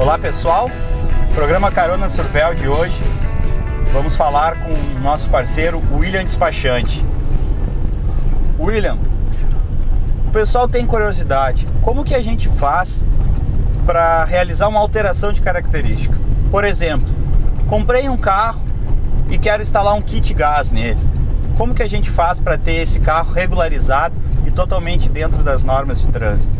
Olá pessoal, programa Carona Survel de hoje, vamos falar com o nosso parceiro William Despachante. William, o pessoal tem curiosidade, como que a gente faz para realizar uma alteração de característica? Por exemplo, comprei um carro e quero instalar um kit gás nele. Como que a gente faz para ter esse carro regularizado e totalmente dentro das normas de trânsito?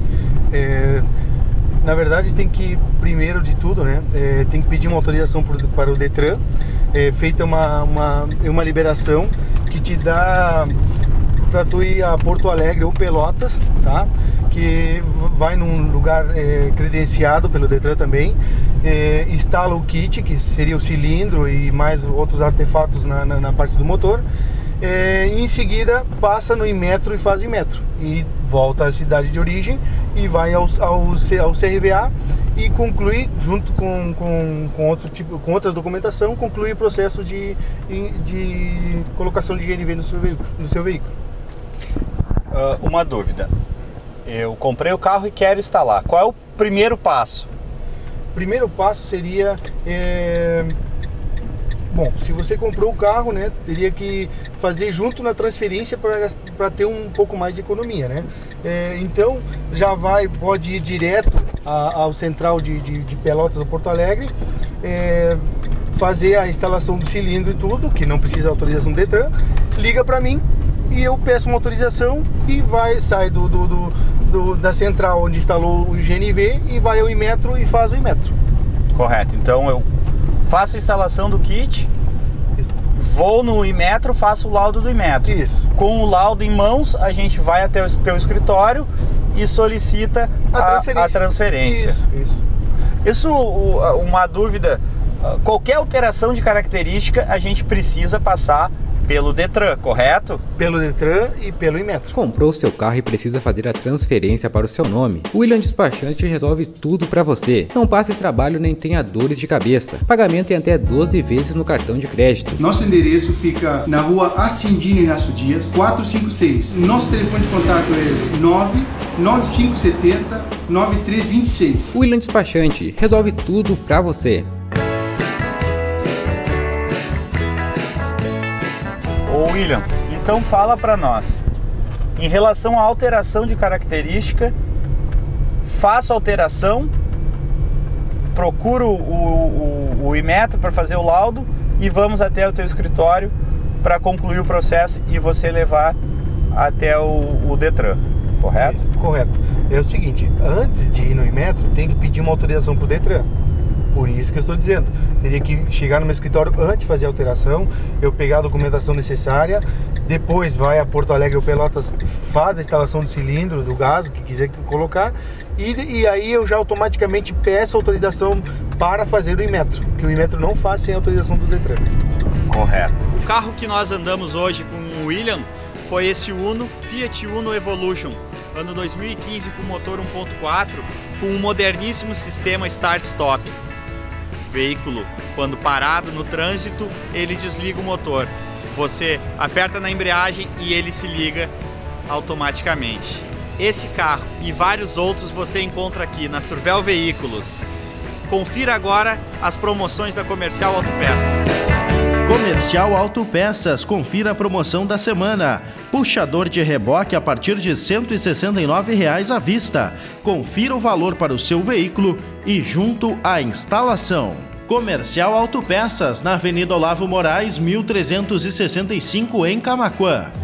Na verdade, tem que, primeiro de tudo, né, tem que pedir uma autorização para o Detran, feita uma liberação que te dá para tu ir a Porto Alegre ou Pelotas, tá? Que vai num lugar credenciado pelo Detran também, instala o kit, que seria o cilindro e mais outros artefatos na parte do motor. E em seguida passa no Inmetro e faz Inmetro e volta à cidade de origem e vai ao CRVA e conclui, junto com outras documentação, conclui o processo de colocação de GNV no seu veículo. Uma dúvida, eu comprei o carro e quero instalar, qual é o primeiro passo? O primeiro passo seria... Bom, se você comprou o carro, né, teria que fazer junto na transferência para ter um pouco mais de economia, né? Então, pode ir direto ao central de Pelotas ou Porto Alegre, fazer a instalação do cilindro e tudo, que não precisa de autorização do Detran, liga para mim e eu peço uma autorização e sai da central onde instalou o GNV e vai ao Inmetro e faz o Inmetro. Correto, então eu faço a instalação do kit, vou no Inmetro, faço o laudo do Inmetro. Isso. Com o laudo em mãos, a gente vai até o teu escritório e solicita a transferência. Isso, uma dúvida, qualquer alteração de característica a gente precisa passar pelo Detran, correto? Pelo Detran e pelo Inmetro. Comprou seu carro e precisa fazer a transferência para o seu nome? O William Despachante resolve tudo para você. Não passe trabalho nem tenha dores de cabeça. Pagamento em até 12 vezes no cartão de crédito. Nosso endereço fica na rua Acindino Inácio Dias, 456. Nosso telefone de contato é 99570-9326. William Despachante resolve tudo para você. Ô William, então fala para nós, em relação à alteração de característica, faço a alteração, procuro o Inmetro para fazer o laudo e vamos até o teu escritório para concluir o processo e você levar até o Detran, correto? Isso, correto. É o seguinte, antes de ir no Inmetro, tem que pedir uma autorização para o Detran. Por isso que eu estou dizendo, teria que chegar no meu escritório antes de fazer a alteração, eu pegar a documentação necessária, depois vai a Porto Alegre ou Pelotas, faz a instalação do cilindro, do gás, o que quiser colocar, e aí eu já automaticamente peço autorização para fazer o Inmetro, que o Inmetro não faz sem autorização do Detran. Correto. O carro que nós andamos hoje com o William foi esse Uno, Fiat Uno Evolution, ano 2015 com motor 1.4, com um moderníssimo sistema Start-Stop. Veículo, quando parado no trânsito, ele desliga o motor. Você aperta na embreagem e ele se liga automaticamente. Esse carro e vários outros você encontra aqui na Survel Veículos. Confira agora as promoções da Comercial Autopeças. Comercial Autopeças, confira a promoção da semana. Puxador de reboque a partir de R$ 169,00 à vista. Confira o valor para o seu veículo e junto à instalação. Comercial Autopeças, na Avenida Olavo Moraes, 1365, em Camaquã.